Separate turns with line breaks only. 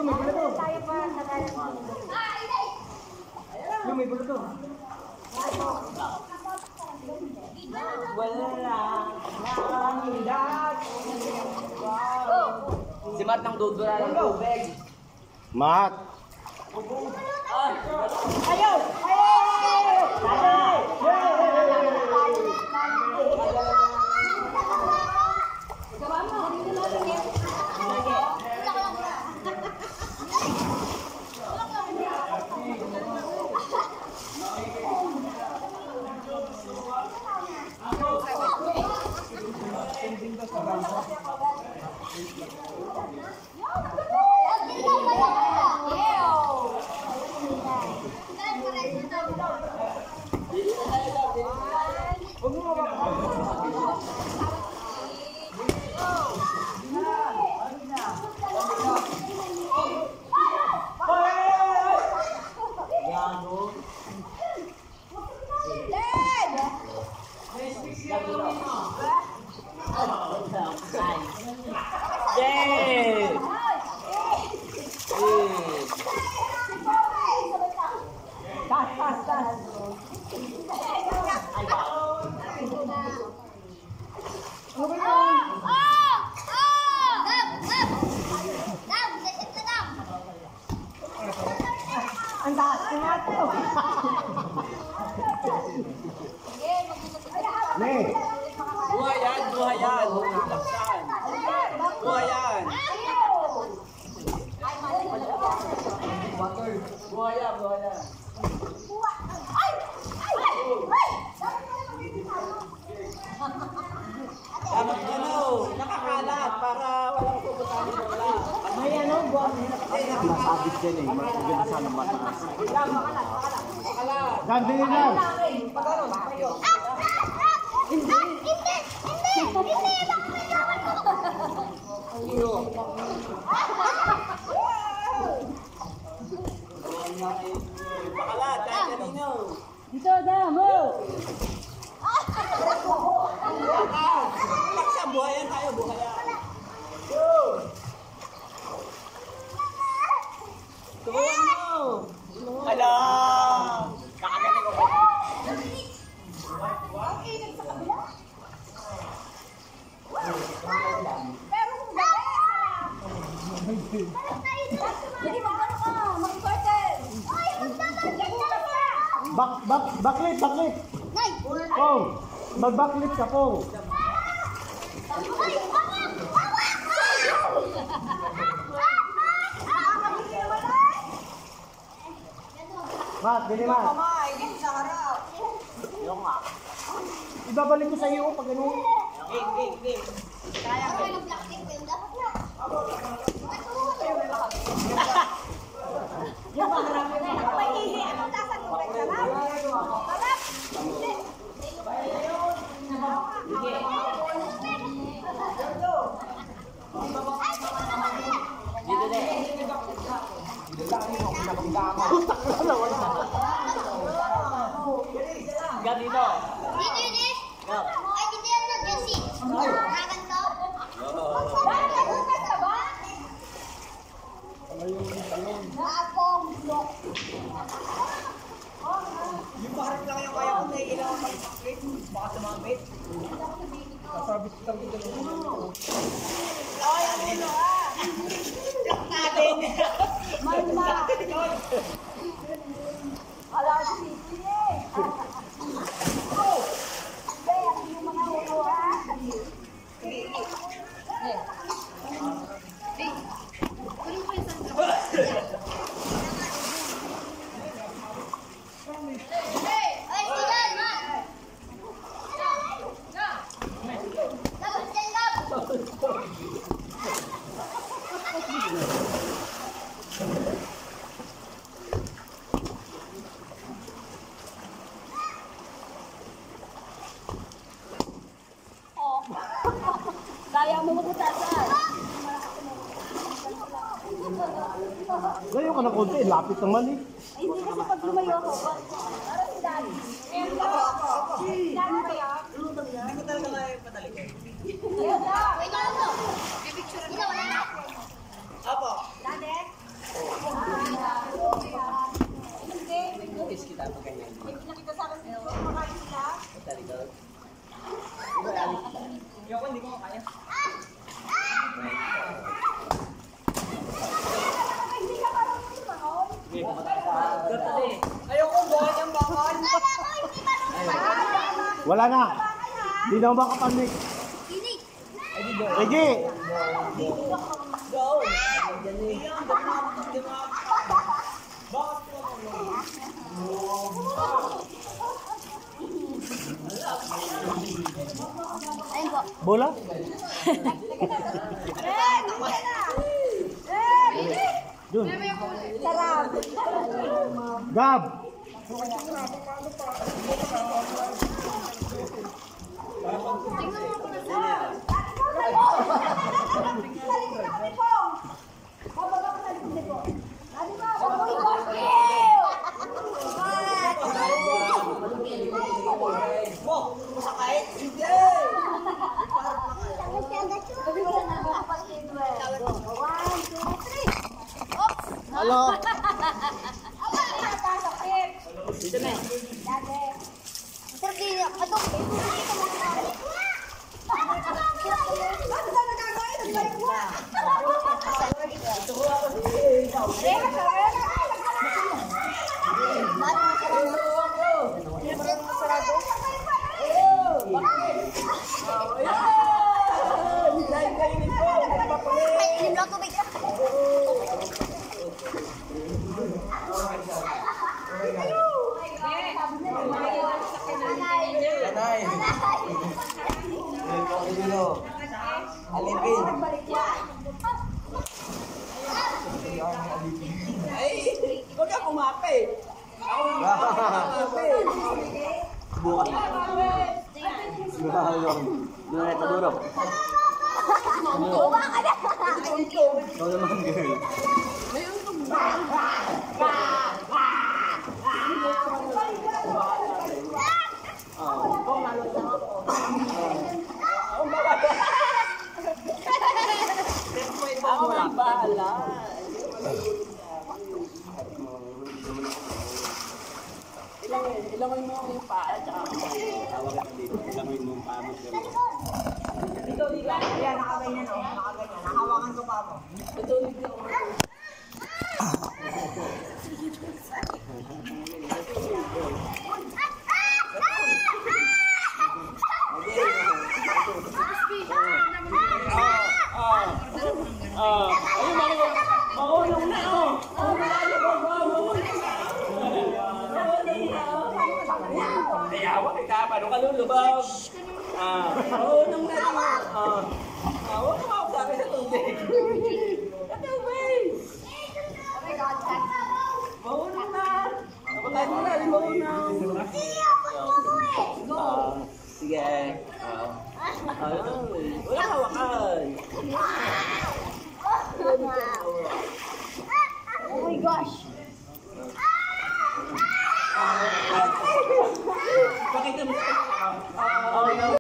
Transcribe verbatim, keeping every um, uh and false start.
Yung may bulo to. Yung may bulo to. Wala lang. Si Matt nang dudura ng tubig.
Matt.
Ayaw! Ayaw! Ang taas ko nga ito.
Ne.
Buhay yan, buhay yan. Laksan. Buhay yan. Buhay yan, buhay yan. Dapat ano, nakakalat para walang pupuntahan ng wala. May ano, buwan.
Masabit din eh. Maganda sana mataas.
Makalat, makalat. Makalat.
Gandhi lang.
Pagano?
Hindi! Hindi! Hindi! Hindi!
Iyo. Pakalat, kahit kanino.
Dito, damo!
Laksa, buhayan tayo, buhayan. Tuwan mo. Hala! Kakagaling ko.
Pero kung hindi mo ano ka, mag-sorted! Ay, magdadagdag na siya!
Back, back, backlit, backlit.
Nay!
Oh, mag-backlit ka po.
Ay, awak! Awak!
Matt, gini Matt.
Kamay, dito sa harap. Yung nga.
Ibabalik ko sa iyo pag gano'n.
Game, game, game.
Kaya ko yung plastic film, dapat na.
Yung marami na.
May ihi, anong tasan mo? Sarap? Sarap? Hindi.
Dito na. Gab dito.
Dito yun eh. Ay, dito yan na, Josie. Hagan to. Bakit? Bukas ka ba? Naakong blok.
Yung paharap lang yung kaya ko na ilang pag-split. Baka sumabit. Kasabit ka dito. Ay, ang ulo ah! Check natin!
Malma. Ala, si eh. Oh! Kaya, yung mga ulo ah. Ay, sigan, ma! Dapat dyan, Gab! Kaya mo magutasan.
Ngayon ka na konti, lapit naman eh.
Ay, hindi kasi pag lumayo ako, parang si Daddy. Daddy kaya?
Hindi ko talaga kaya padali.
Ayun na! Wait lang ako. May picture na. Wala na.
Apo.
Daddy?
Wala na. Hindi na makapanik.
Kinig.
Sige.
Go! Yan eh. Di ba? Bakit ko
Ayun po.
Bola? Jun.
Sarap.
Gab.
mo? Masakay? Hindi!
Hello.
Dito na. Nanay. Alipin. Ay, huwag ka kumape. Ako kumape. Bukas. Doon na ito duro. Ikaw naman, girl. Ako na bahala. Ilangoy mo yung paa at saka ilangoy mo yung paa mo. Ito, di ba? Ayan, nakaganyan o. Nakaganyan. Nakawakan ko pa mo. Ito, di ba? Ah, ayun mga maulong na oh. Ayaw ka paano ka lulubog? Ah, maulong na ah. Ah, huwag ka makasabi sa tubig. Katubig. Maulong na. Kapatay mo na, maulong na. Ah, sige. Ah. Ay, wala hawakan.
Oh my gosh.